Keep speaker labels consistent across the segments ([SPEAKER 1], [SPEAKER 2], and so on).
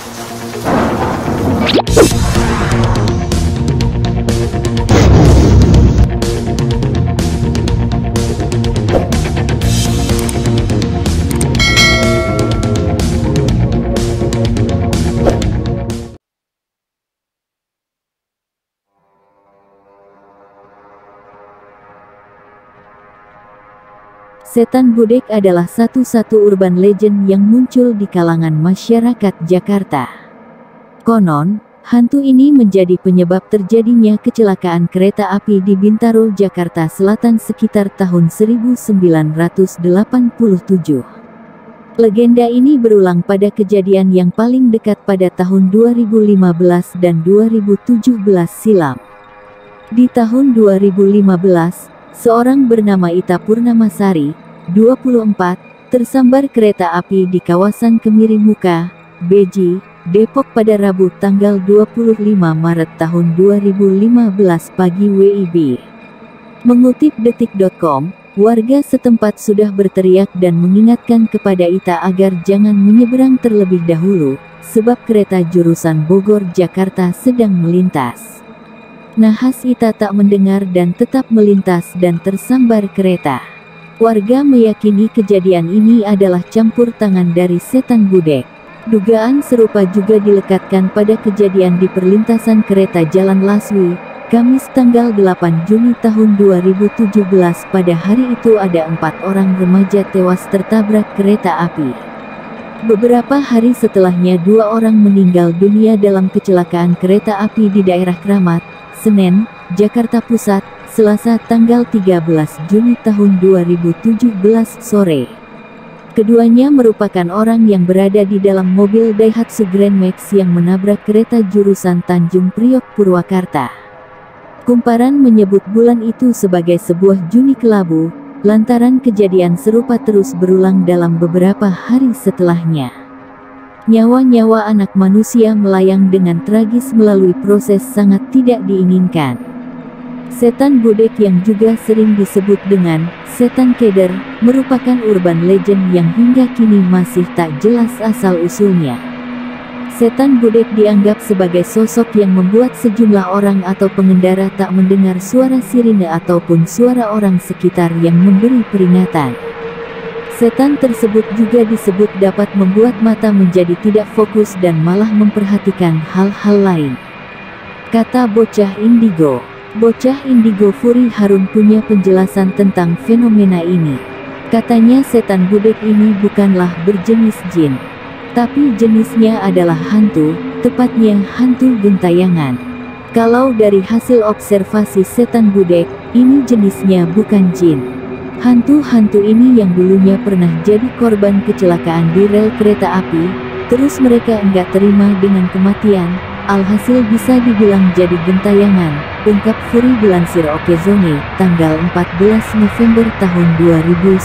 [SPEAKER 1] Setan Budek adalah satu-satu urban legend yang muncul di kalangan masyarakat Jakarta. Konon, hantu ini menjadi penyebab terjadinya kecelakaan kereta api di Bintaro, Jakarta Selatan sekitar tahun 1987. Legenda ini berulang pada kejadian yang paling dekat pada tahun 2015 dan 2017 silam. Di tahun 2015, seorang bernama Ita Purnamasari, 24, tersambar kereta api di kawasan Kemirimuka, Beji, Depok pada Rabu tanggal 25 Maret tahun 2015 pagi WIB. Mengutip detik.com, warga setempat sudah berteriak dan mengingatkan kepada Ita agar jangan menyeberang terlebih dahulu, sebab kereta jurusan Bogor Jakarta sedang melintas. Nahas Ita tak mendengar dan tetap melintas dan tersambar kereta. Warga meyakini kejadian ini adalah campur tangan dari setan Budek. Dugaan serupa juga dilekatkan pada kejadian di perlintasan kereta Jalan Laswi, Kamis tanggal 8 Juni tahun 2017. Pada hari itu ada 4 orang remaja tewas tertabrak kereta api. Beberapa hari setelahnya 2 orang meninggal dunia dalam kecelakaan kereta api di daerah Kramat, Senen, Jakarta Pusat, Selasa tanggal 13 Juni tahun 2017 sore. Keduanya merupakan orang yang berada di dalam mobil Daihatsu Grand Max yang menabrak kereta jurusan Tanjung Priok Purwakarta. Kumparan menyebut bulan itu sebagai sebuah Juni kelabu, lantaran kejadian serupa terus berulang dalam beberapa hari setelahnya. Nyawa-nyawa anak manusia melayang dengan tragis melalui proses sangat tidak diinginkan. Setan Budek yang juga sering disebut dengan setan keder, merupakan urban legend yang hingga kini masih tak jelas asal-usulnya. Setan Budek dianggap sebagai sosok yang membuat sejumlah orang atau pengendara tak mendengar suara sirine ataupun suara orang sekitar yang memberi peringatan. Setan tersebut juga disebut dapat membuat mata menjadi tidak fokus dan malah memperhatikan hal-hal lain. Kata bocah indigo. Bocah indigo Furi Harun punya penjelasan tentang fenomena ini. Katanya setan Budek ini bukanlah berjenis jin, tapi jenisnya adalah hantu, tepatnya hantu gentayangan. Kalau dari hasil observasi setan Budek, ini jenisnya bukan jin. Hantu-hantu ini yang dulunya pernah jadi korban kecelakaan di rel kereta api, terus mereka enggak terima dengan kematian, alhasil bisa dibilang jadi gentayangan, ungkap Furi dilansir Okezone, tanggal 14 November tahun 2019.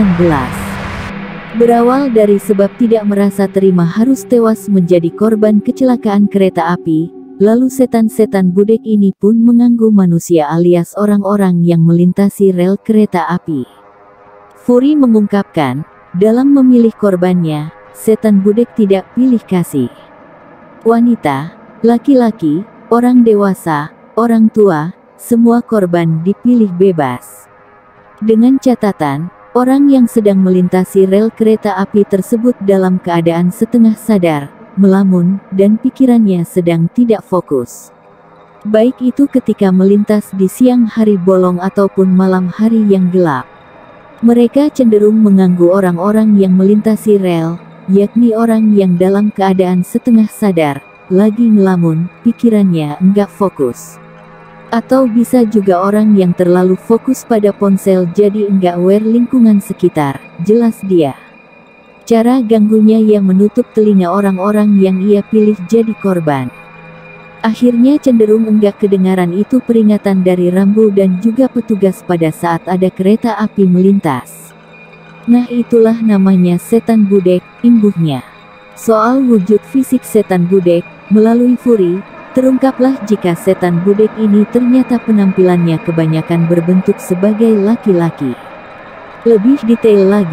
[SPEAKER 1] Berawal dari sebab tidak merasa terima harus tewas menjadi korban kecelakaan kereta api, lalu setan-setan Budek ini pun mengganggu manusia alias orang-orang yang melintasi rel kereta api. Furi mengungkapkan, dalam memilih korbannya, setan Budek tidak pilih kasih. Wanita, laki-laki, orang dewasa, orang tua, semua korban dipilih bebas. Dengan catatan, orang yang sedang melintasi rel kereta api tersebut dalam keadaan setengah sadar, melamun, dan pikirannya sedang tidak fokus. Baik itu ketika melintas di siang hari bolong ataupun malam hari yang gelap. Mereka cenderung mengganggu orang-orang yang melintasi rel, yakni orang yang dalam keadaan setengah sadar, lagi ngelamun, pikirannya enggak fokus. Atau bisa juga orang yang terlalu fokus pada ponsel jadi enggak aware lingkungan sekitar, jelas dia. Cara ganggunya ia menutup telinga orang-orang yang ia pilih jadi korban. Akhirnya cenderung enggak kedengaran itu peringatan dari rambu dan juga petugas pada saat ada kereta api melintas. Nah itulah namanya setan Budek, imbuhnya. Soal wujud fisik setan Budek, melalui Furi, terungkaplah jika setan Budek ini ternyata penampilannya kebanyakan berbentuk sebagai laki-laki. Lebih detail lagi,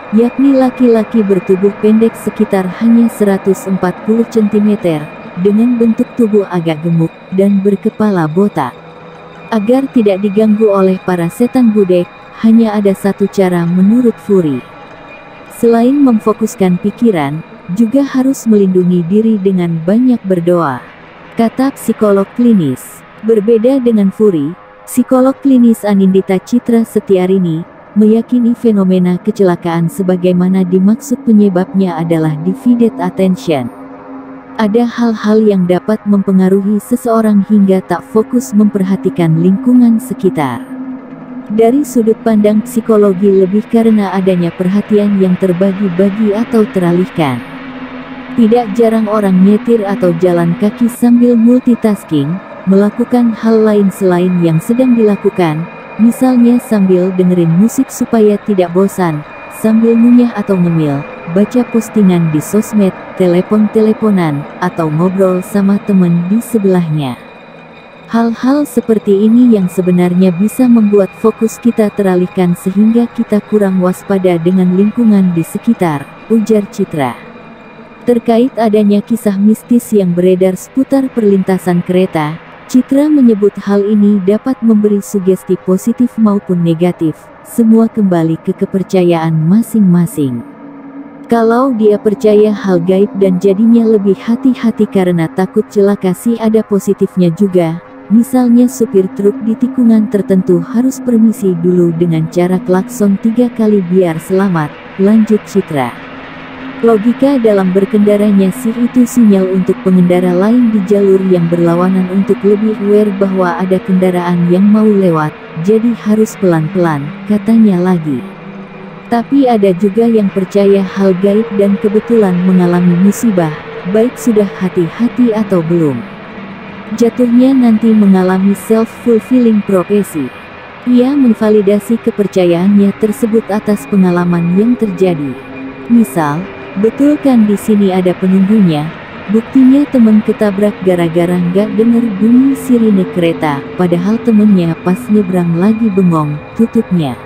[SPEAKER 1] yakni laki-laki bertubuh pendek sekitar hanya 140 cm, dengan bentuk tubuh agak gemuk, dan berkepala botak. Agar tidak diganggu oleh para setan budek, hanya ada satu cara menurut Fury. Selain memfokuskan pikiran, juga harus melindungi diri dengan banyak berdoa, kata psikolog klinis. Berbeda dengan Fury, psikolog klinis Anindita Citra Setiarini meyakini fenomena kecelakaan sebagaimana dimaksud penyebabnya adalah divided attention. Ada hal-hal yang dapat mempengaruhi seseorang hingga tak fokus memperhatikan lingkungan sekitar. Dari sudut pandang psikologi lebih karena adanya perhatian yang terbagi-bagi atau teralihkan. Tidak jarang orang nyetir atau jalan kaki sambil multitasking, melakukan hal lain selain yang sedang dilakukan, misalnya sambil dengerin musik supaya tidak bosan, sambil ngunyah atau ngemil, baca postingan di sosmed, telepon-teleponan, atau ngobrol sama temen di sebelahnya. Hal-hal seperti ini yang sebenarnya bisa membuat fokus kita teralihkan sehingga kita kurang waspada dengan lingkungan di sekitar, ujar Citra. Terkait adanya kisah mistis yang beredar seputar perlintasan kereta, Citra menyebut hal ini dapat memberi sugesti positif maupun negatif, semua kembali ke kepercayaan masing-masing. Kalau dia percaya hal gaib dan jadinya lebih hati-hati karena takut celaka sih ada positifnya juga, misalnya supir truk di tikungan tertentu harus permisi dulu dengan cara klakson 3 kali biar selamat, lanjut Citra. Logika dalam berkendaranya sih itu sinyal untuk pengendara lain di jalur yang berlawanan untuk lebih aware bahwa ada kendaraan yang mau lewat, jadi harus pelan-pelan, katanya lagi. Tapi ada juga yang percaya hal gaib dan kebetulan mengalami musibah, baik sudah hati-hati atau belum. Jatuhnya nanti mengalami self-fulfilling prophecy. Ia menvalidasi kepercayaannya tersebut atas pengalaman yang terjadi. Misal, betul kan di sini ada penunggunya, buktinya temen ketabrak gara-gara nggak denger bunyi sirine kereta, padahal temennya pas nyebrang lagi bengong, tutupnya.